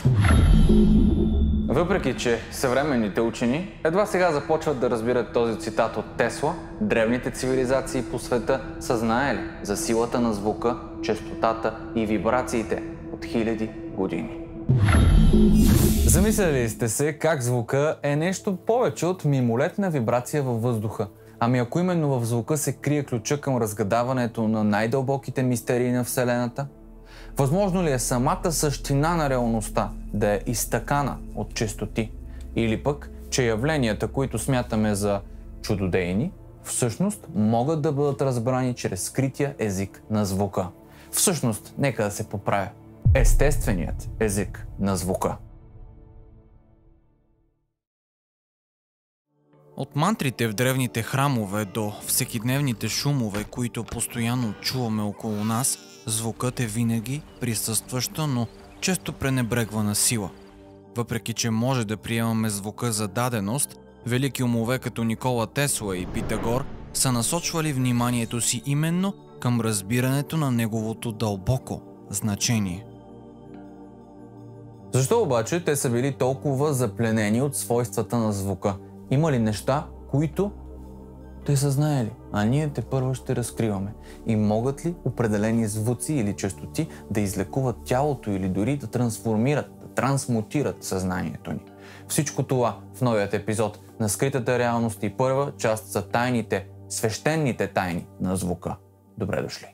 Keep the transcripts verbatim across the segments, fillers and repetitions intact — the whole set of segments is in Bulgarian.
Въпреки че съвременните учени едва сега започват да разбират този цитат от Тесла, древните цивилизации по света са знаели за силата на звука, честотата и вибрациите от хиляди години. Замисляли сте се как звука е нещо повече от мимолетна вибрация във въздуха? Ами ако именно в звука се крие ключа към разгадаването на най-дълбоките мистерии на Вселената? Възможно ли е самата същина на реалността да е изтъкана от честоти? Или пък, че явленията, които смятаме за чудодейни, всъщност могат да бъдат разбрани чрез скрития език на звука? Всъщност, нека да се поправя. Естественият език на звука. От мантрите в древните храмове до всекидневните шумове, които постоянно чуваме около нас, звукът е винаги присъстваща, но често пренебрегвана сила. Въпреки че може да приемаме звука за даденост, велики умове като Никола Тесла и Питагор са насочвали вниманието си именно към разбирането на неговото дълбоко значение. Защо обаче те са били толкова запленени от свойствата на звука? Има ли неща, които те са знаели, а ние тепърва ще разкриваме? И могат ли определени звуци или честоти да излекуват тялото или дори да трансформират, да трансмутират съзнанието ни? Всичко това в новият епизод на Скритата реалност и първа част са тайните, свещените тайни на звука. Добре дошли!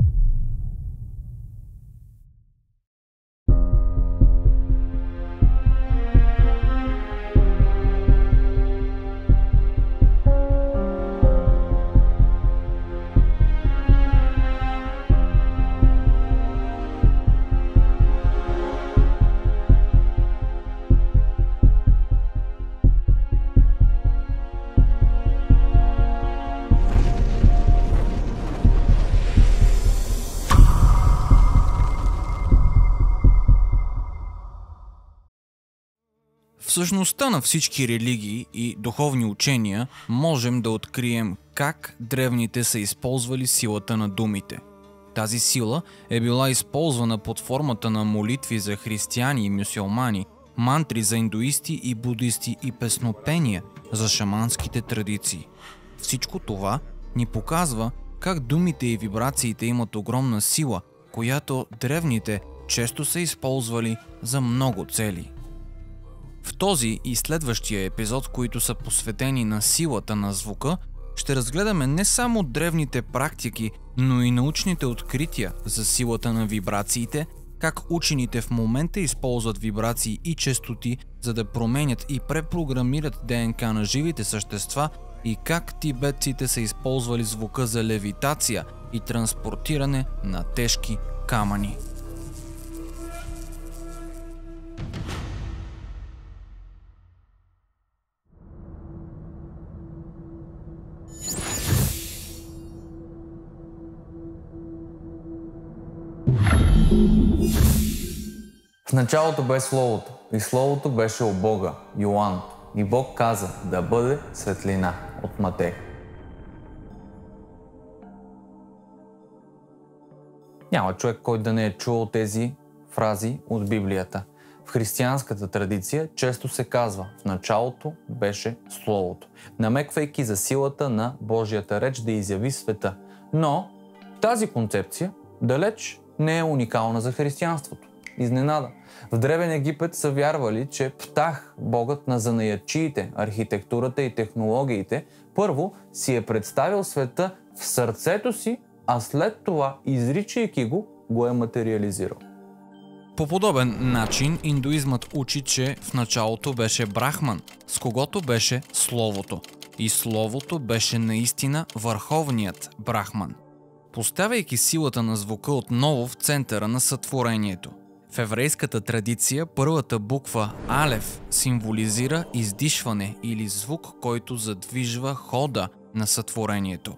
В същността на всички религии и духовни учения можем да открием как древните са използвали силата на думите. Тази сила е била използвана под формата на молитви за християни и мюсюлмани, мантри за индуисти и будисти и песнопения за шаманските традиции. Всичко това ни показва как думите и вибрациите имат огромна сила, която древните често са използвали за много цели. В този и следващия епизод, които са посветени на силата на звука, ще разгледаме не само древните практики, но и научните открития за силата на вибрациите, как учените в момента използват вибрации и честоти, за да променят и препрограмират ДНК на живите същества, и как тибетците са използвали звука за левитация и транспортиране на тежки камъни. В началото бе Словото, и Словото беше у Бога, Йоан, и Бог каза да бъде светлина от Матей. Няма човек, който да не е чул тези фрази от Библията. В християнската традиция често се казва: в началото беше Словото, намеквайки за силата на Божията реч да изяви света. Но тази концепция далеч не е уникална за християнството. Изненада. В Древен Египет са вярвали, че Птах, богът на занаятчиите, архитектурата и технологиите, първо си е представил света в сърцето си, а след това, изричайки го, го е материализирал. По подобен начин индуизмът учи, че в началото беше Брахман, с когото беше Словото. И Словото беше наистина върховният Брахман, поставяйки силата на звука отново в центъра на сътворението. В еврейската традиция първата буква Алеф символизира издишване или звук, който задвижва хода на сътворението.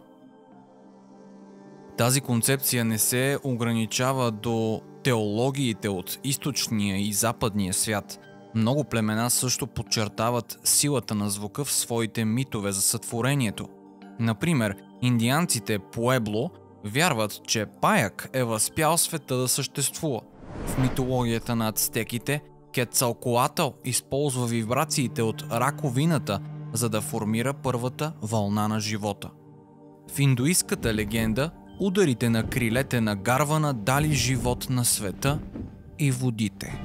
Тази концепция не се ограничава до теологиите от източния и западния свят. Много племена също подчертават силата на звука в своите митове за сътворението. Например, индианците Пуебло вярват, че паяк е възпял света да съществува. В митологията на ацтеките Кецалкоатъл използва вибрациите от раковината, за да формира първата вълна на живота. В индуистката легенда ударите на крилете на гарвана дали живот на света и водите.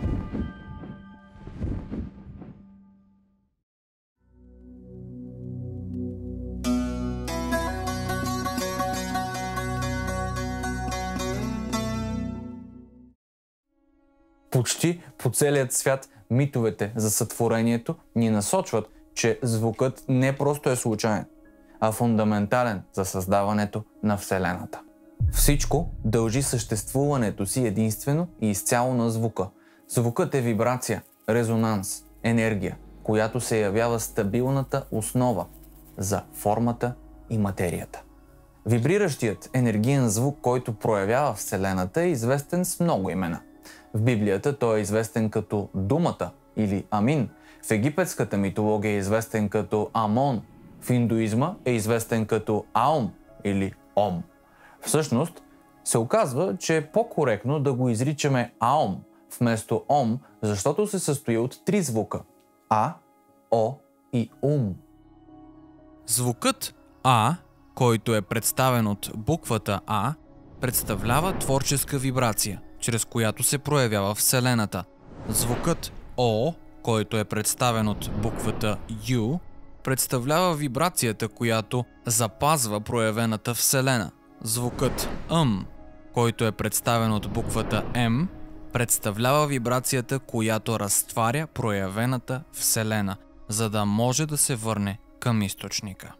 Почти по целият свят митовете за сътворението ни насочват, че звукът не просто е случайен, а фундаментален за създаването на Вселената. Всичко дължи съществуването си единствено и изцяло на звука. Звукът е вибрация, резонанс, енергия, която се явява стабилната основа за формата и материята. Вибриращият енергиен звук, който проявява Вселената, е известен с много имена. В Библията той е известен като думата или Амин, в египетската митология е известен като Амон, в индуизма е известен като Аум или Ом. Всъщност се оказва, че е по-коректно да го изричаме Аум вместо Ом, защото се състои от три звука – А, О и Ум. Звукът А, който е представен от буквата А, представлява творческа вибрация, чрез която се проявява Вселената. Звукът О, който е представен от буквата Ю, представлява вибрацията, която запазва проявената Вселена. Звукът М, който е представен от буквата М, представлява вибрацията, която разтваря проявената Вселена, за да може да се върне към източника.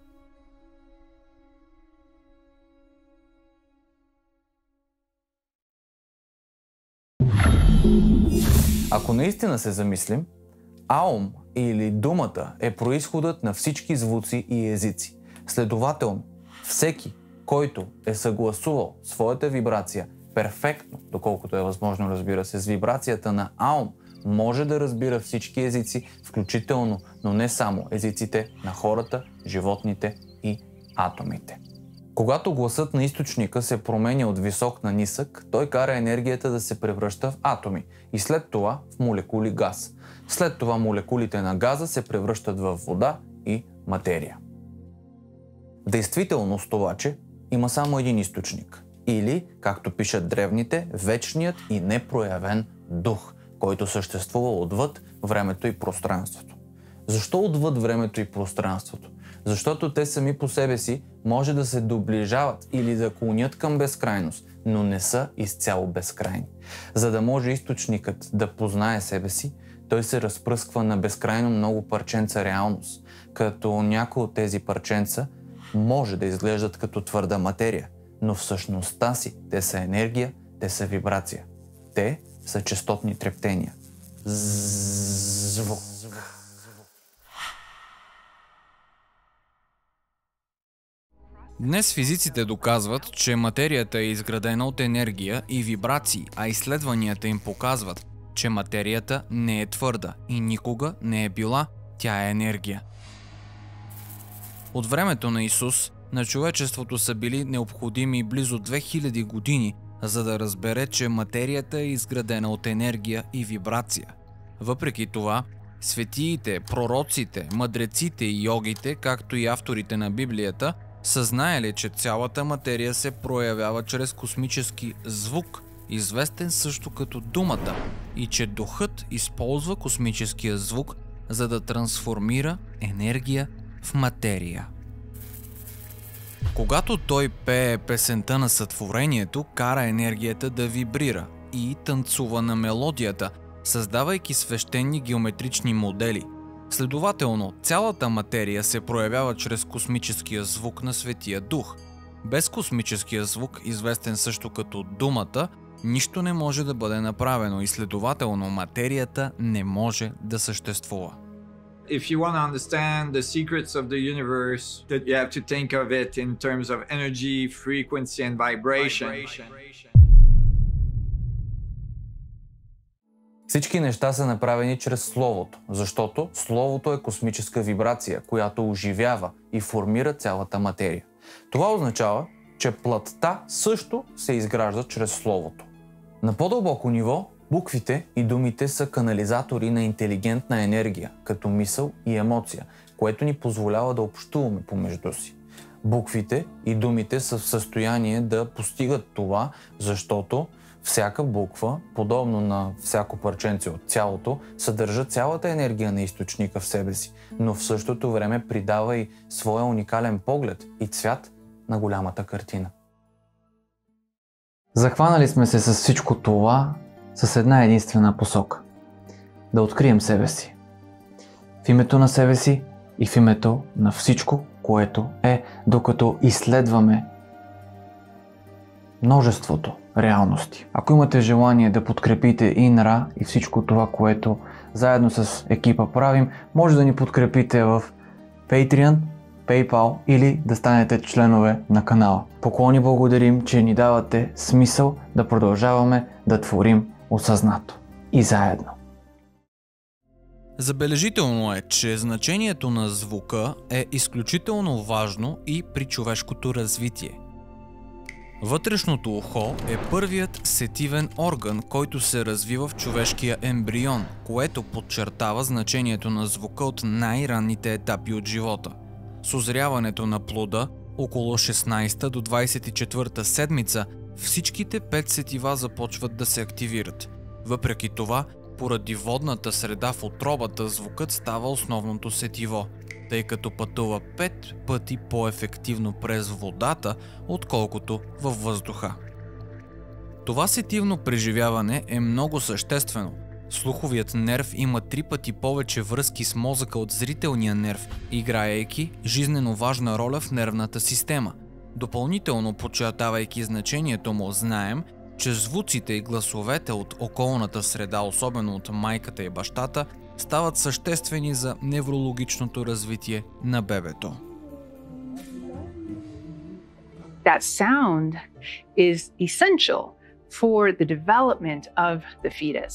Ако наистина се замислим, Аум или думата е произходът на всички звуци и езици. Следователно, всеки, който е съгласувал своята вибрация перфектно, доколкото е възможно, разбира се, с вибрацията на Аум, може да разбира всички езици, включително, но не само езиците на хората, животните и атомите. Когато гласът на източника се променя от висок на нисък, той кара енергията да се превръща в атоми и след това в молекули газ. След това молекулите на газа се превръщат в вода и материя. В действителност обаче има само един източник. Или, както пишат древните, вечният и непроявен дух, който съществува отвъд времето и пространството. Защо отвъд времето и пространството? Защото те сами по себе си може да се доближават или да клонят към безкрайност, но не са изцяло безкрайни. За да може източникът да познае себе си, той се разпръсква на безкрайно много парченца реалност, като някои от тези парченца може да изглеждат като твърда материя, но в същността си те са енергия, те са вибрация. Те са честотни трептения. Звук. Днес физиците доказват, че материята е изградена от енергия и вибрации, а изследванията им показват, че материята не е твърда и никога не е била, тя е енергия. От времето на Исус на човечеството са били необходими близо две хиляди години, за да разбере, че материята е изградена от енергия и вибрация. Въпреки това, светиите, пророците, мъдреците и йогите, както и авторите на Библията, са знаели, че цялата материя се проявява чрез космически звук, известен също като думата, и че духът използва космическия звук, за да трансформира енергия в материя. Когато той пее песента на сътворението, кара енергията да вибрира и танцува на мелодията, създавайки свещени геометрични модели. Следователно, цялата материя се проявява чрез космическия звук на Светия Дух. Без космическия звук, известен също като думата, нищо не може да бъде направено и следователно материята не може да съществува. If you want to understand the secrets of the universe, that you have to think of it in terms of energy, frequency and vibration. Всички неща са направени чрез Словото, защото Словото е космическа вибрация, която оживява и формира цялата материя. Това означава, че плътта също се изгражда чрез Словото. На по-дълбоко ниво Буквите и думите са канализатори на интелигентна енергия, като мисъл и емоция, което ни позволява да общуваме помежду си. Буквите и думите са в състояние да постигат това, защото всяка буква, подобно на всяко парченце от цялото, съдържа цялата енергия на източника в себе си, но в същото време придава и своя уникален поглед и цвят на голямата картина. Захванали сме се с всичко това с една единствена посока – да открием себе си. В името на себе си и в името на всичко, което е, докато изследваме множеството реалности. Ако имате желание да подкрепите ИНРА и всичко това, което заедно с екипа правим, може да ни подкрепите в Patreon, PayPal или да станете членове на канала. Поклони благодарим, че ни давате смисъл да продължаваме да творим осъзнато и заедно. Забележително е, че значението на звука е изключително важно и при човешкото развитие. Вътрешното ухо е първият сетивен орган, който се развива в човешкия ембрион, което подчертава значението на звука от най-ранните етапи от живота. С озряването на плода, около шестнадесета до двадесет и четвърта седмица, всичките пет сетива започват да се активират. Въпреки това, поради водната среда в утробата, звукът става основното сетиво, тъй като пътува пет пъти по-ефективно през водата, отколкото във въздуха. Това сетивно преживяване е много съществено. Слуховият нерв има три пъти повече връзки с мозъка от зрителния нерв, играейки жизнено важна роля в нервната система. Допълнително подчертавайки значението му, знаем, че звуците и гласовете от околната среда, особено от майката и бащата, стават съществени за неврологичното развитие на бебето. That sound is essential for the development of the fetus.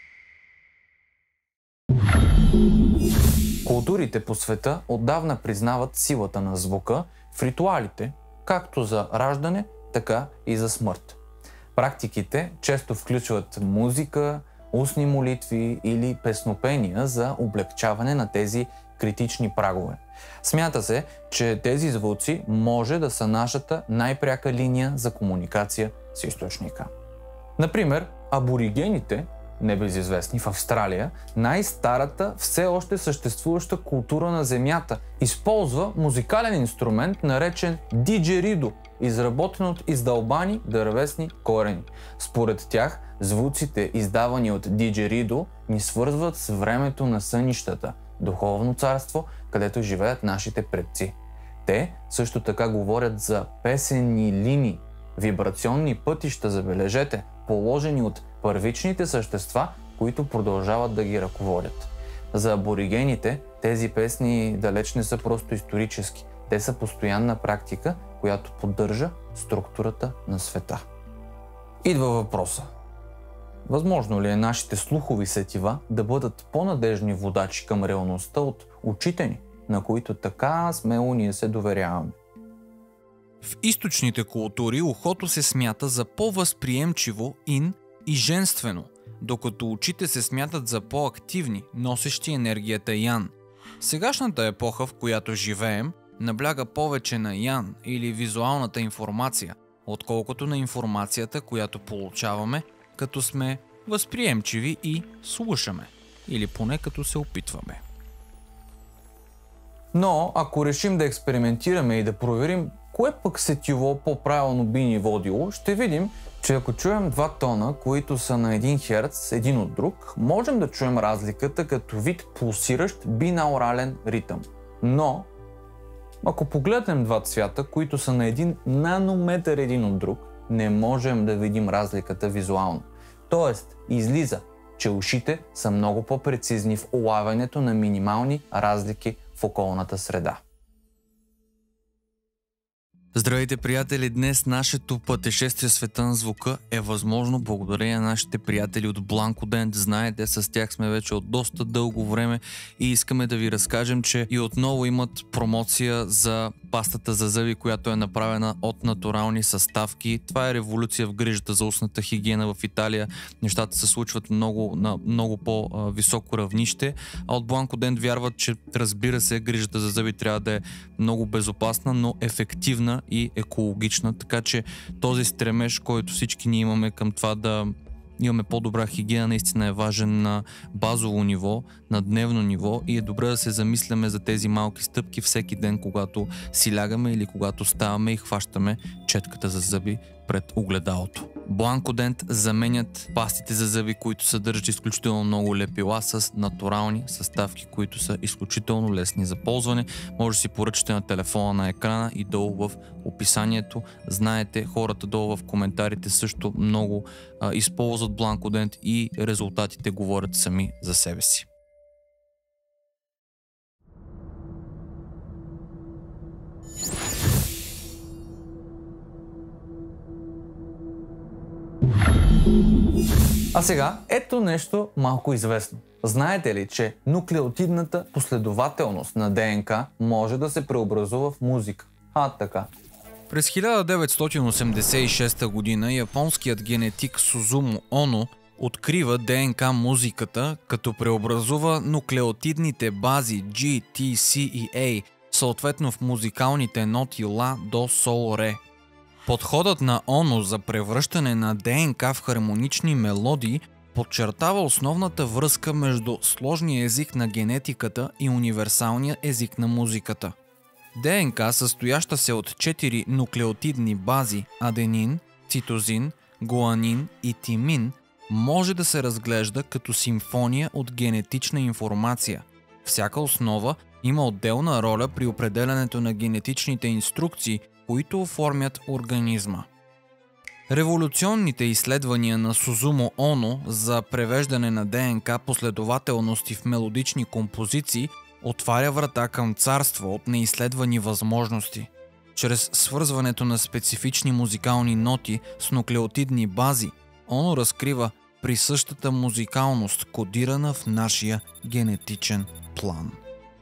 Културите по света отдавна признават силата на звука в ритуалите, както за раждане, така и за смърт. Практиките често включват музика, устни молитви или песнопения за облегчаване на тези критични прагове. Смята се, че тези звуци може да са нашата най-пряка линия за комуникация с източника. Например, аборигените, небезизвестни в Австралия, най-старата все още съществуваща култура на Земята, използва музикален инструмент, наречен диджеридо, изработен от издълбани дървесни корени. Според тях, звуците, издавани от диджеридо, ни свързват с времето на сънищата, духовно царство, където живеят нашите предци. Те също така говорят за песенни линии, вибрационни пътища, забележете, положени от първичните същества, които продължават да ги ръководят. За аборигените тези песни далеч не са просто исторически. Те са постоянна практика, която поддържа структурата на света. Идва въпроса. Възможно ли е нашите слухови сетива да бъдат по-надежни водачи към реалността от очите ни, на които така смело ние се доверяваме? В източните култури ухото се смята за по-възприемчиво, ин и женствено, докато очите се смятат за по-активни, носещи енергията ян. Сегашната епоха, в която живеем, набляга повече на ян или визуалната информация, отколкото на информацията, която получаваме, като сме възприемчиви и слушаме, или поне като се опитваме. Но ако решим да експериментираме и да проверим кое пък сетиво по-правилно би ни водило, ще видим, че ако чуем два тона, които са на един херц един от друг, можем да чуем разликата като вид пулсиращ бинаурален ритъм. Но ако погледнем два цвята, които са на един нанометър един от друг, не можем да видим разликата визуално. Тоест, излиза, че ушите са много по-прецизни в улавянето на минимални разлики в околната среда. Здравейте, приятели! Днес нашето пътешествие в света на звука е възможно благодарение на нашите приятели от Blancodent. Знаете, с тях сме вече от доста дълго време и искаме да ви разкажем, че и отново имат промоция за пастата за зъби, която е направена от натурални съставки. Това е революция в грижата за устната хигиена в Италия. Нещата се случват много, на много по-високо равнище, а от Бланко Дент вярват, че разбира се, грижата за зъби трябва да е много безопасна, но ефективна и екологична, така че този стремеж, който всички ние имаме към това да имаме по-добра хигиена, наистина е важен на базово ниво, на дневно ниво и е добре да се замисляме за тези малки стъпки всеки ден, когато си лягаме или когато ставаме и хващаме четката за зъби пред огледалото. Бланко Дент заменят пастите за зъби, които съдържат изключително много лепила, с натурални съставки, които са изключително лесни за ползване. Може да си поръчате на телефона на екрана и долу в описанието. Знаете, хората долу в коментарите също много а, използват Бланко Дент и резултатите говорят сами за себе си. А сега, ето нещо малко известно. Знаете ли, че нуклеотидната последователност на ДНК може да се преобразува в музика? А, така. През хиляда деветстотин осемдесет и шеста година японският генетик Сузумо Оно открива ДНК музиката, като преобразува нуклеотидните бази G, T, C и A, съответно в музикалните ноти ла, до, сол, ре. Подходът на Оно за превръщане на ДНК в хармонични мелодии подчертава основната връзка между сложния език на генетиката и универсалния език на музиката. ДНК, състояща се от четири нуклеотидни бази аденин, цитозин, гуанин и тимин, може да се разглежда като симфония от генетична информация. Всяка основа има отделна роля при определянето на генетичните инструкции, които оформят организма. Революционните изследвания на Сузумо Оно за превеждане на ДНК последователности в мелодични композиции отваря врата към царство от неизследвани възможности. Чрез свързването на специфични музикални ноти с нуклеотидни бази, Оно разкрива присъщата музикалност, кодирана в нашия генетичен план.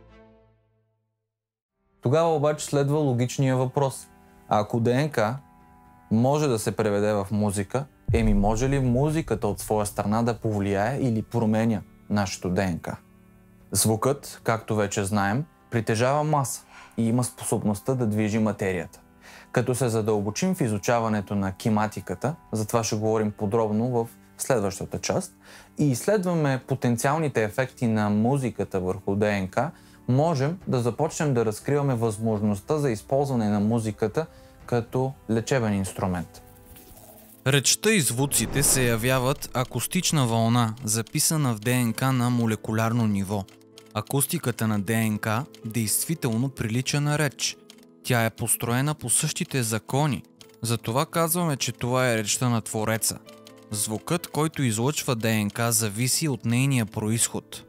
Тогава обаче следва логичния въпрос. Ако ДНК може да се преведе в музика, еми може ли музиката от своя страна да повлияе или променя нашето ДНК? Звукът, както вече знаем, притежава маса и има способността да движи материята. Като се задълбочим в изучаването на кинематиката, за това ще говорим подробно в следващата част, и изследваме потенциалните ефекти на музиката върху ДНК, можем да започнем да разкриваме възможността за използване на музиката като лечебен инструмент. Речта и звуците се явяват акустична вълна, записана в ДНК на молекулярно ниво. Акустиката на ДНК действително прилича на реч. Тя е построена по същите закони. Затова казваме, че това е речта на Твореца. Звукът, който излъчва ДНК, зависи от нейния произход.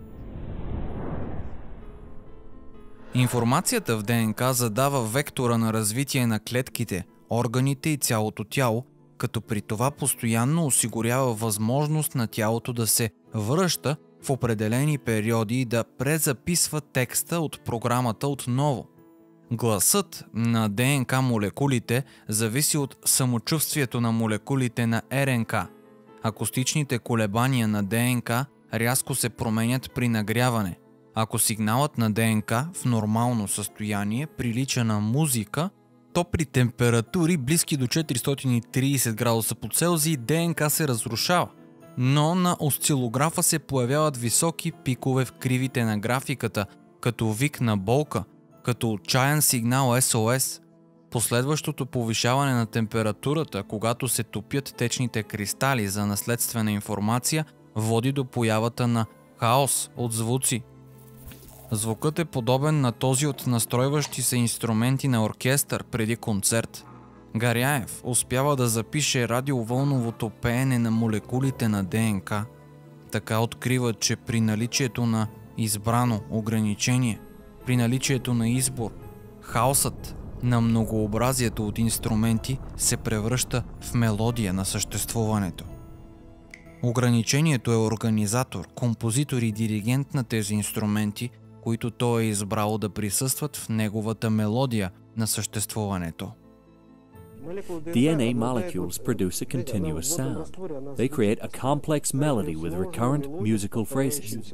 Информацията в ДНК задава вектора на развитие на клетките, органите и цялото тяло, като при това постоянно осигурява възможност на тялото да се връща в определени периоди и да презаписва текста от програмата отново. Гласът на ДНК молекулите зависи от самочувствието на молекулите на РНК. Акустичните колебания на ДНК рязко се променят при нагряване. Ако сигналът на ДНК в нормално състояние прилича на музика, то при температури близки до четиристотин и тридесет градуса по Целзий ДНК се разрушава. Но на осцилографа се появяват високи пикове в кривите на графиката, като вик на болка, като отчаян сигнал ес о ес. Последващото повишаване на температурата, когато се топят течните кристали за наследствена информация, води до появата на хаос от звуци. Звукът е подобен на този от настройващи се инструменти на оркестър преди концерт. Гаряев успява да запише радиовълновото пеене на молекулите на ДНК. Така открива, че при наличието на избрано ограничение, при наличието на избор, хаосът на многообразието от инструменти се превръща в мелодия на съществуването. Ограничението е организатор, композитор и диригент на тези инструменти които той е избрал да присъстват в неговата мелодия на съществуването. D N A molecules produce a continuous sound. They create a complex melody with recurrent musical phrases.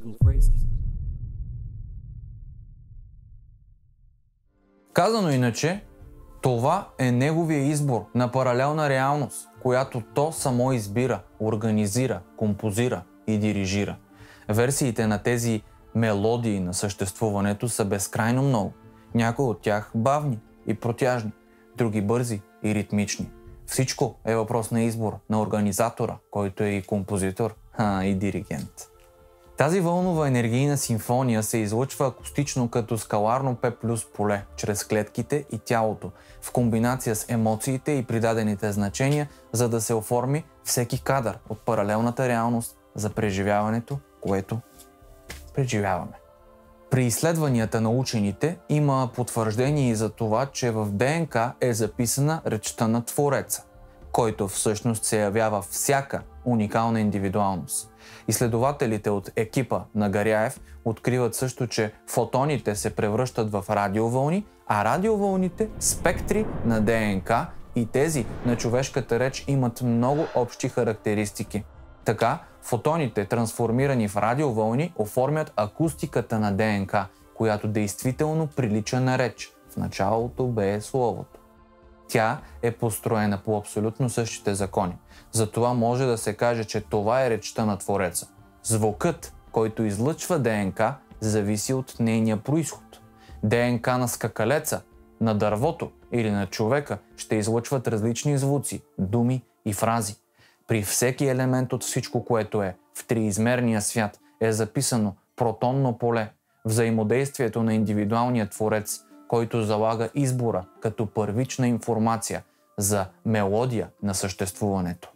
Казано иначе, това е неговия избор на паралелна реалност, която то само избира, организира, композира и дирижира. Версиите на тези мелодии на съществуването са безкрайно много. Някои от тях бавни и протяжни, други бързи и ритмични. Всичко е въпрос на избор на организатора, който е и композитор, а и диригент. Тази вълнова енергийна симфония се излъчва акустично като скаларно П плюс поле, чрез клетките и тялото, в комбинация с емоциите и придадените значения, за да се оформи всеки кадър от паралелната реалност за преживяването, което преживяваме. При изследванията на учените има потвърждение и за това, че в ДНК е записана речта на Твореца, който всъщност се явява всяка уникална индивидуалност. Изследователите от екипа на Гаряев откриват също, че фотоните се превръщат в радиовълни, а радиовълните – спектри на ДНК, и тези на човешката реч имат много общи характеристики. Така, фотоните, трансформирани в радиовълни, оформят акустиката на ДНК, която действително прилича на реч. В началото бе словото. Тя е построена по абсолютно същите закони. Затова може да се каже, че това е речта на Твореца. Звукът, който излъчва ДНК, зависи от нейния произход. ДНК на скакалеца, на дървото или на човека ще излъчват различни звуци, думи и фрази. При всеки елемент от всичко, което е в триизмерния свят, е записано протонно поле, взаимодействието на индивидуалния творец, който залага избора като първична информация за мелодия на съществуването.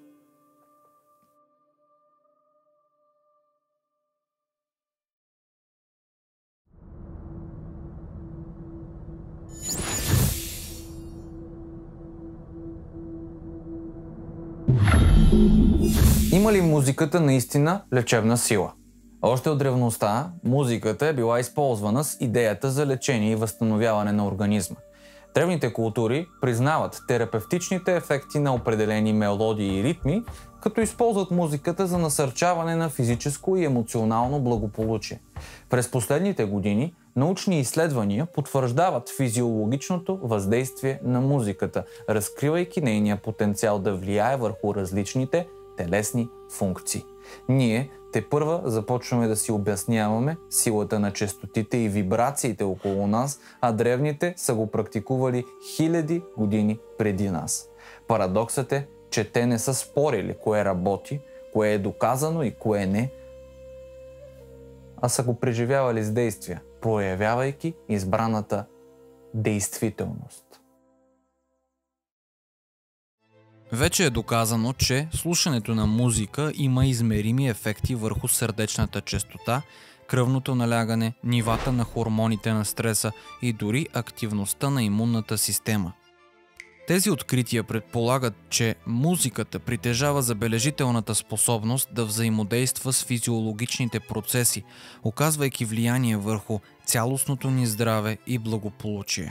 Има ли музиката наистина лечебна сила? Още от древността музиката е била използвана с идеята за лечение и възстановяване на организма. Древните култури признават терапевтичните ефекти на определени мелодии и ритми, като използват музиката за насърчаване на физическо и емоционално благополучие. През последните години научни изследвания потвърждават физиологичното въздействие на музиката, разкривайки нейния потенциал да влияе върху различните телесни функции. Ние тепърва започваме да си обясняваме силата на честотите и вибрациите около нас, а древните са го практикували хиляди години преди нас. Парадоксът е, че те не са спорили кое работи, кое е доказано и кое не, а са го преживявали с действия, проявявайки избраната действителност. Вече е доказано, че слушането на музика има измерими ефекти върху сърдечната честота, кръвното налягане, нивата на хормоните на стреса и дори активността на имунната система. Тези открития предполагат, че музиката притежава забележителната способност да взаимодейства с физиологичните процеси, оказвайки влияние върху цялостното ни здраве и благополучие.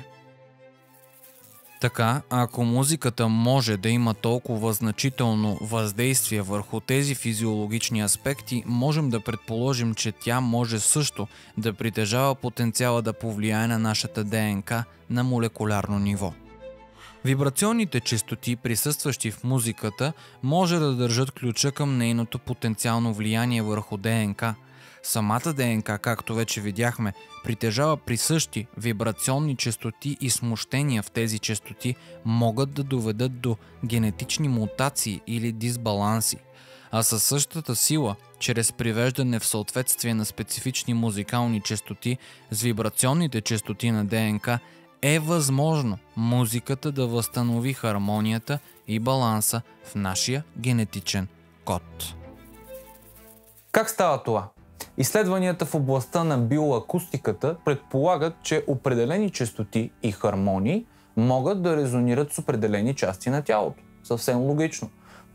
Така, ако музиката може да има толкова значително въздействие върху тези физиологични аспекти, можем да предположим, че тя може също да притежава потенциала да повлияе на нашата ДНК на молекулярно ниво. Вибрационните честоти, присъстващи в музиката, може да държат ключа към нейното потенциално влияние върху ДНК. Самата ДНК, както вече видяхме, притежава присъщи вибрационни честоти и смущения в тези честоти могат да доведат до генетични мутации или дисбаланси. А със същата сила, чрез привеждане в съответствие на специфични музикални честоти с вибрационните честоти на ДНК, е възможно музиката да възстанови хармонията и баланса в нашия генетичен код. Как става това? Изследванията в областта на биоакустиката предполагат, че определени честоти и хармонии могат да резонират с определени части на тялото. Съвсем логично.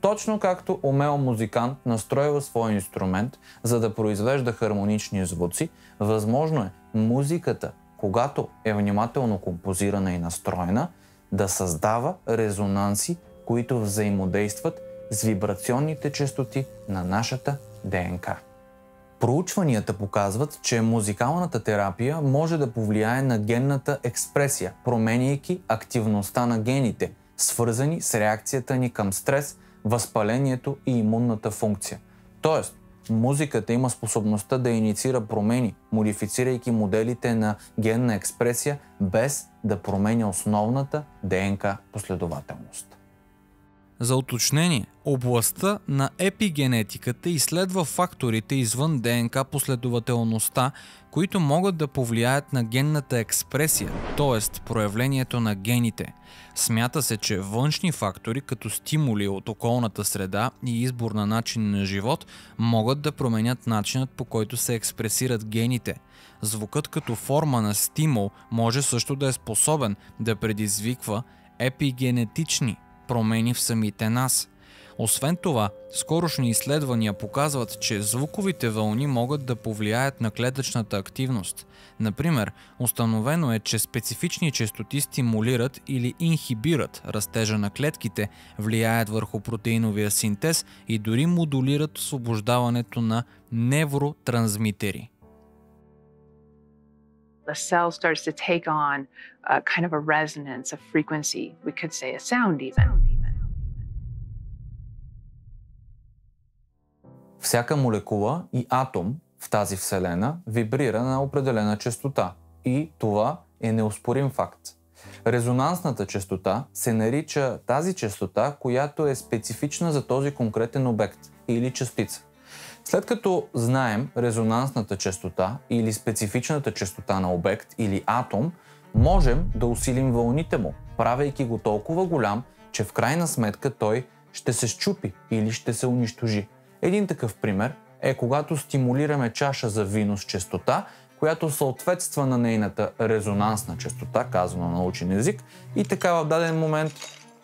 Точно както умел музикант настройва своя инструмент, за да произвежда хармонични звуци, възможно е музиката, когато е внимателно композирана и настроена, да създава резонанси, които взаимодействат с вибрационните честоти на нашата ДНК. Проучванията показват, че музикалната терапия може да повлияе на генната експресия, променяйки активността на гените, свързани с реакцията ни към стрес, възпалението и имунната функция. Тоест, музиката има способността да инициира промени, модифицирайки моделите на генна експресия, без да променя основната ДНК последователност. За уточнение, областта на епигенетиката изследва факторите извън ДНК последователността, които могат да повлияят на генната експресия, т.е. проявлението на гените. Смята се, че външни фактори, като стимули от околната среда и избор на начин на живот, могат да променят начинът, по който се експресират гените. Звукът като форма на стимул може също да е способен да предизвиква епигенетични промени в самите нас. Освен това, скорошни изследвания показват, че звуковите вълни могат да повлияят на клетъчната активност. Например, установено е, че специфични честоти стимулират или инхибират растежа на клетките, влияят върху протеиновия синтез и дори модулират освобождаването на невротрансмитери. The cell starts to take on a kind of a resonance, a frequency, we could say a sound even. Всяка молекула и атом в тази вселена вибрира на определена честота и това е неоспорим факт. Резонансната честота се нарича тази честота, която е специфична за този конкретен обект или частица. След като знаем резонансната честота или специфичната честота на обект или атом, можем да усилим вълните му, правейки го толкова голям, че в крайна сметка той ще се счупи или ще се унищожи. Един такъв пример е когато стимулираме чаша за вино с честота, която съответства на нейната резонансна честота, казано на научен език, и така в даден момент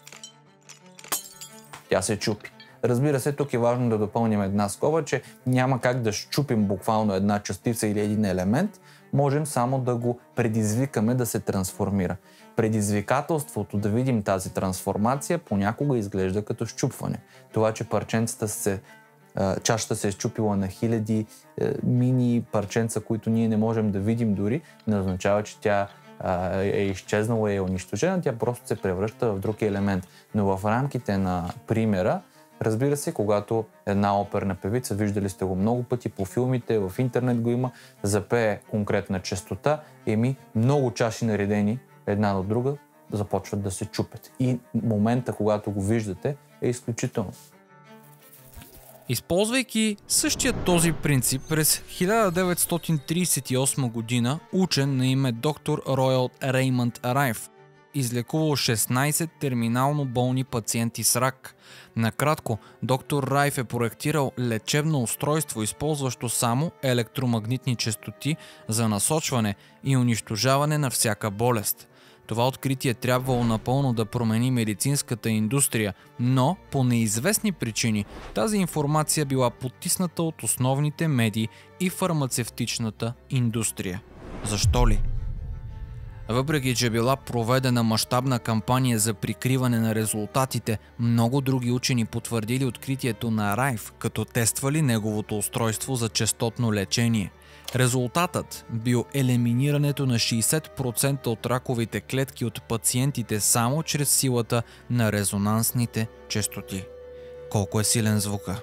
тя се чупи. Разбира се, тук е важно да допълним една скоба, че няма как да счупим буквално една частица или един елемент, можем само да го предизвикаме да се трансформира. Предизвикателството да видим тази трансформация понякога изглежда като счупване. Това, че парченцата се чашата се е счупила на хиляди е, мини парченца, които ние не можем да видим дори, не означава, че тя е, е изчезнала и е унищожена, тя просто се превръща в друг елемент. Но в рамките на примера, разбира се, когато една оперна певица, виждали сте го много пъти по филмите, в интернет го има, запее конкретна честота, еми много чаши наредени една до друга започват да се чупят. И момента, когато го виждате, е изключително. Използвайки същия този принцип, през хиляда деветстотин тридесет и осма година учен на име доктор Роял Реймънд Райф излекувал шестнайсет терминално болни пациенти с рак. Накратко, доктор Райф е проектирал лечебно устройство, използващо само електромагнитни честоти за насочване и унищожаване на всяка болест. Това откритие трябвало напълно да промени медицинската индустрия, но по неизвестни причини тази информация била потисната от основните медии и фармацевтичната индустрия. Защо ли? Въпреки че била проведена мащабна кампания за прикриване на резултатите, много други учени потвърдили откритието на Райф, като тествали неговото устройство за честотно лечение. Резултатът бил елиминирането на шейсет процента от раковите клетки от пациентите само чрез силата на резонансните честоти. Колко е силен звука?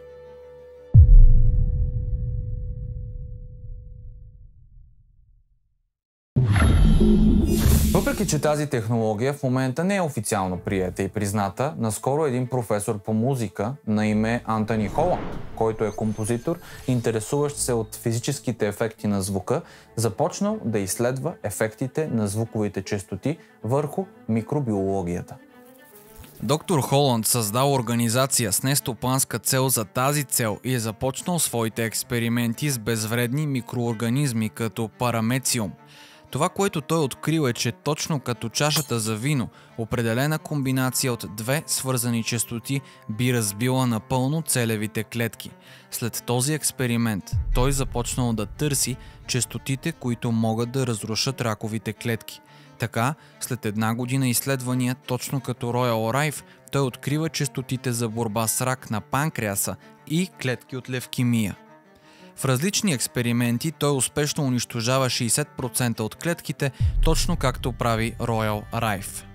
Въпреки че тази технология в момента не е официално приета и призната, наскоро един професор по музика на име Антони Холанд, който е композитор, интересуващ се от физическите ефекти на звука, започнал да изследва ефектите на звуковите честоти върху микробиологията. Доктор Холанд създал организация с нестопанска цел за тази цел и е започнал своите експерименти с безвредни микроорганизми като парамециум. Това, което той открил е, че точно като чашата за вино, определена комбинация от две свързани честоти би разбила напълно целевите клетки. След този експеримент той започнал да търси честотите, които могат да разрушат раковите клетки. Така, след една година изследвания, точно като Роял Райф, той открива честотите за борба с рак на панкреаса и клетки от левкемия. В различни експерименти той успешно унищожава шейсет процента от клетките, точно както прави Роял Райф.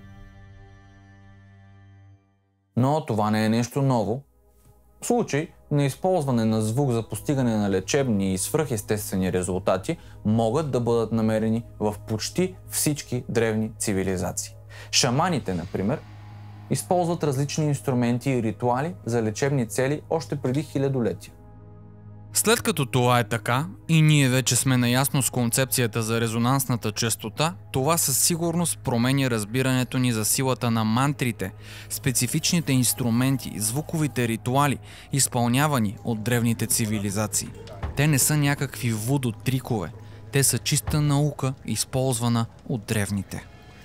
Но това не е нещо ново. В случай на използване на звук за постигане на лечебни и свръхестествени резултати могат да бъдат намерени в почти всички древни цивилизации. Шаманите, например, използват различни инструменти и ритуали за лечебни цели още преди хилядолетия. След като това е така и ние вече сме наясно с концепцията за резонансната честота, това със сигурност променя разбирането ни за силата на мантрите, специфичните инструменти, звуковите ритуали, изпълнявани от древните цивилизации. Те не са някакви вудо трикове, те са чиста наука, използвана от древните.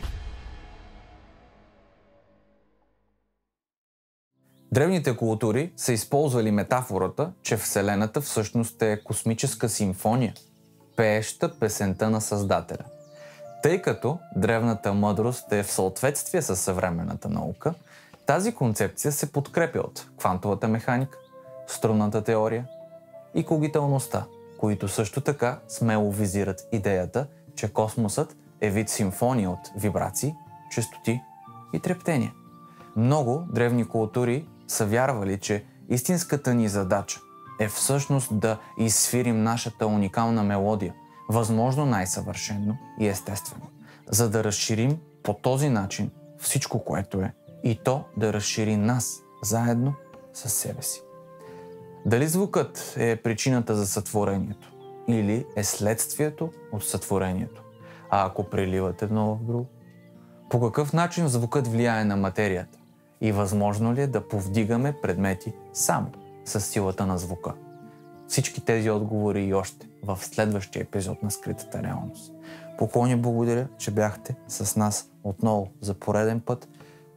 Древните култури са използвали метафората, че Вселената всъщност е космическа симфония, пееща песента на Създателя. Тъй като древната мъдрост е в съответствие с съвременната наука, тази концепция се подкрепя от квантовата механика, струнната теория и когиталността, които също така смело визират идеята, че космосът е вид симфония от вибрации, честоти и трептения. Много древни култури са вярвали, че истинската ни задача е всъщност да изсвирим нашата уникална мелодия, възможно най-съвършено и естествено, за да разширим по този начин всичко, което е, и то да разшири нас заедно със себе си. Дали звукът е причината за сътворението или е следствието от сътворението? А ако преливат едно в друго? По какъв начин звукът влияе на материята? И възможно ли е да повдигаме предмети само с силата на звука? Всички тези отговори и още в следващия епизод на Скритата реалност. Поклони благодаря, че бяхте с нас отново за пореден път.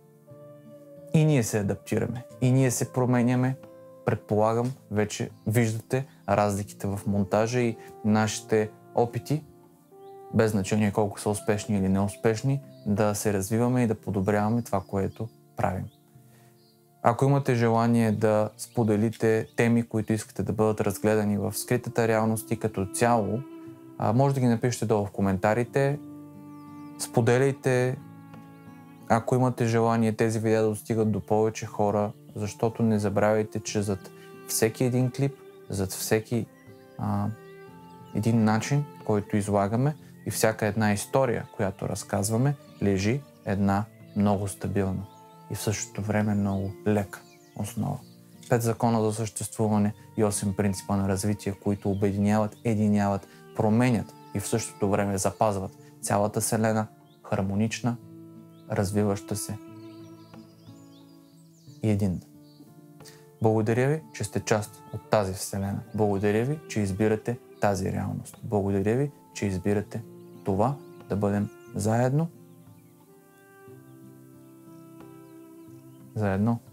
И ние се адаптираме, и ние се променяме. Предполагам, вече виждате разликите в монтажа и нашите опити, без значение колко са успешни или неуспешни, да се развиваме и да подобряваме това, което правим. Ако имате желание да споделите теми, които искате да бъдат разгледани в Скритата реалност и като цяло, може да ги напишете долу в коментарите. Споделяйте, ако имате желание тези видеа да достигат до повече хора, защото не забравяйте, че зад всеки един клип, зад всеки а, един начин, който излагаме и всяка една история, която разказваме, лежи една много стабилна и в същото време много лека основа. Пет закона за съществуване и осем принципа на развитие, които обединяват, единяват, променят и в същото време запазват цялата Вселена хармонична, развиваща се и единна. Благодаря ви, че сте част от тази Вселена. Благодаря ви, че избирате тази реалност. Благодаря ви, че избирате това да бъдем заедно. Заедно